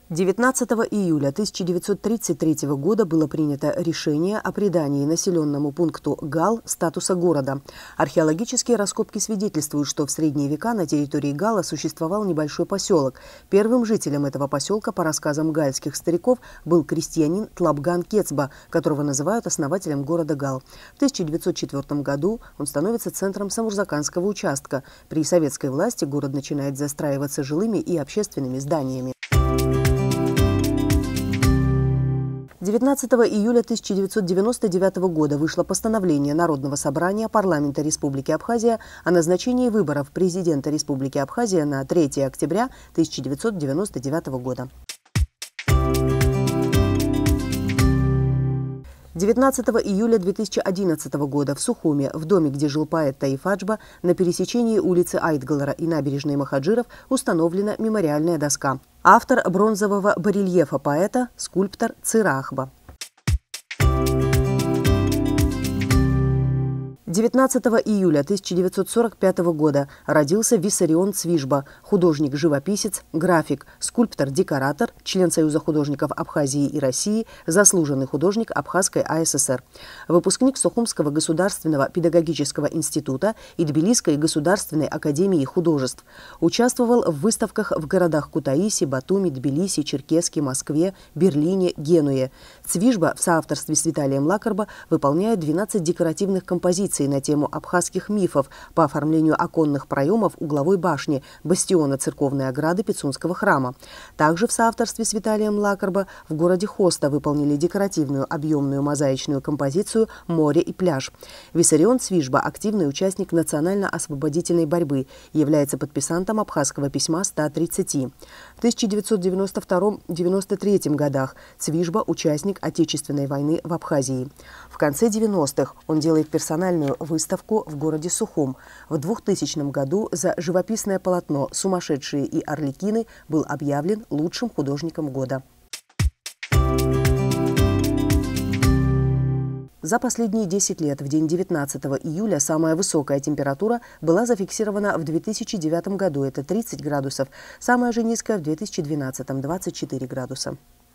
19 июля 1933 года было принято решение о придании населенному пункту Гал статуса города. Археологические раскопки свидетельствуют, что в средние века на территории Гала существовал небольшой поселок. Первым жителем этого поселка, по рассказам гальских стариков, был крестьянин Тлабган Кецба, которого называют основателем города Гал. В 1904 году он становится центром Самурзаканского участка. При советской власти город начинает застраиваться жилыми и общественными зданиями. 19 июля 1999 года вышло постановление Народного собрания парламента Республики Абхазия о назначении выборов президента Республики Абхазия на 3 октября 1999 года. 19 июля 2011 года в Сухуме, в доме, где жил поэт Таиф Аджба, на пересечении улицы Айтгалара и набережной Махаджиров установлена мемориальная доска. Автор бронзового барельефа поэта – скульптор Цирахба. 19 июля 1945 года родился Виссарион Цвижба, художник-живописец, график, скульптор-декоратор, член Союза художников Абхазии и России, заслуженный художник Абхазской АССР. Выпускник Сухумского государственного педагогического института и Тбилисской государственной академии художеств. Участвовал в выставках в городах Кутаиси, Батуми, Тбилиси, Черкесске, Москве, Берлине, Генуе. Цвижба в соавторстве с Виталием Лакарба выполняет 12 декоративных композиций на тему абхазских мифов по оформлению оконных проемов угловой башни, бастиона церковной ограды Пицунского храма. Также в соавторстве с Виталием Лакарба в городе Хоста выполнили декоративную объемную мозаичную композицию «Море и пляж». Виссарион Цвижба – активный участник национально-освободительной борьбы, является подписантом абхазского письма 130. В 1992-1993 годах Цвижба – участник Отечественной войны в Абхазии. В конце 90-х он делает персональную выставку в городе Сухум. В 2000 году за живописное полотно «Сумасшедшие и Орликины» был объявлен лучшим художником года. За последние 10 лет в день 19 июля самая высокая температура была зафиксирована в 2009 году, это 30 градусов, самая же низкая в 2012 – 24 градуса.